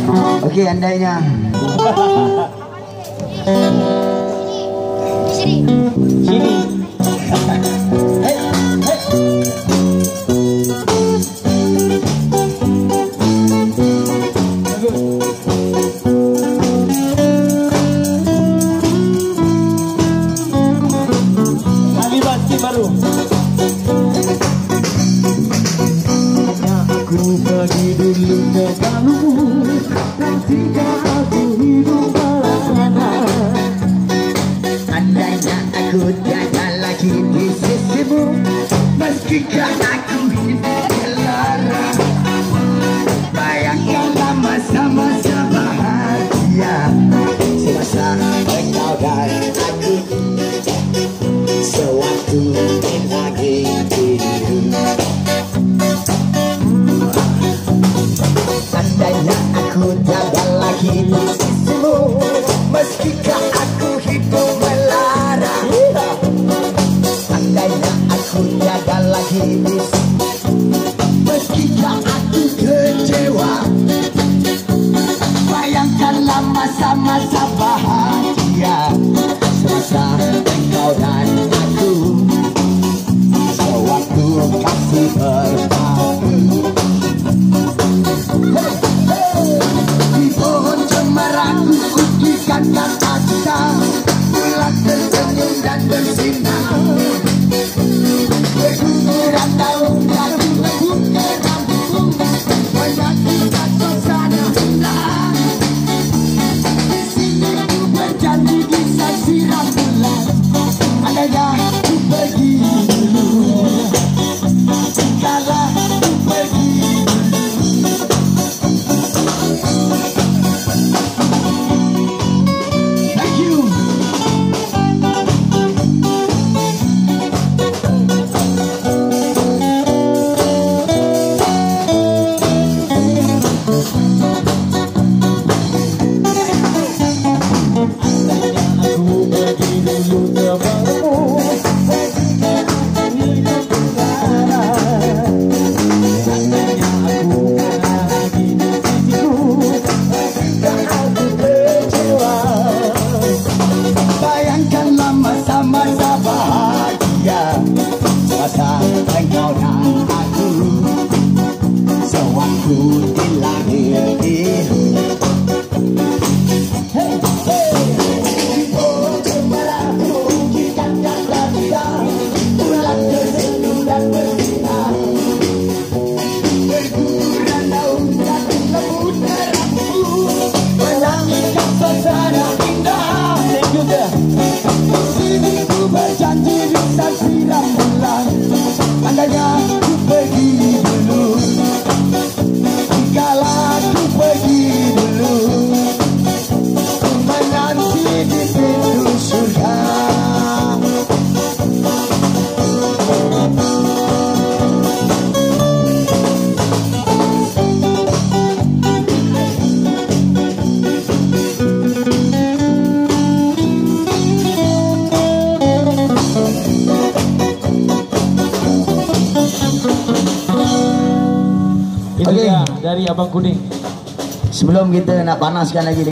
Okey, andainya. Sini. Hey, hey. Ali Basti baru. Aku pergi dulu ke kamu, ketika aku hidup melana. Andainya aku tiada lagi di sisimu, meskipun aku hidup melara. Bayangkanlah masa-masa bahagia, semasa engkau dan aku, sewaktu lagi hidup. Andainya aku tiada lagi di sisimu, meskipun aku hidup melara. Andainya aku tiada lagi di sisimu, meskipun aku kecewa. Bayangkanlah masa-masa bahagia, semasa engkau dan aku, sewaktu kasih bersatu. Di pohon cemara ku ujikan kata-kata, bulan tersenyum dan bersinar. Berguguran daun lalu lembut ke rambutmu, menyaksikan suasana indah. Di sini ku berjanji bisa siram bulan, andainya ku pergi dulu, jikalau ku pergi dulu. Thank you. Aku pergi dulu ke kamu, ketika aku hidup melana. Andainya aku pernah lagi di sisimu, ketika aku kecewa. Bayangkanlah masa-masa bahagia, semasa engkau dan aku, sewaktu di langit biru. Hey, hey. Di pohon cemara ku ujikan kata-kata, bulan tersenyum dan bersinar. Berguguran daun dan lembut ke rambutmu, menyanyikan suasana indah. Thank you sir. Sini ku berjanji bisa siram bulan, andainya ku pergi dulu, jikalau ku pergi dulu, ku menanti di pintu surga. Itu Okey. dia dari Abang Kuning. Sebelum kita nak panaskan lagi